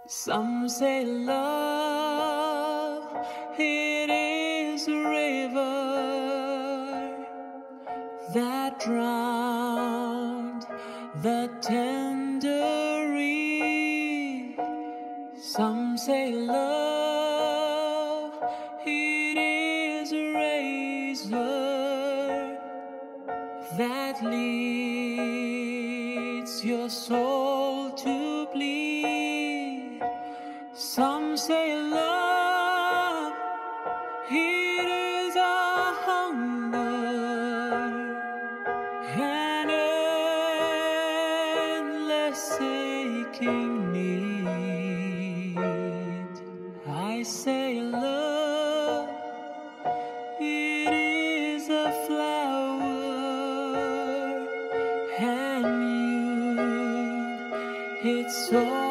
Some say love, it is a river that drowned the tender reed. Some say love, it is a razor that leads your soul to bleed. Some say love, it is a hunger, an endless aching need. I say love, it is a flower, and you, it's all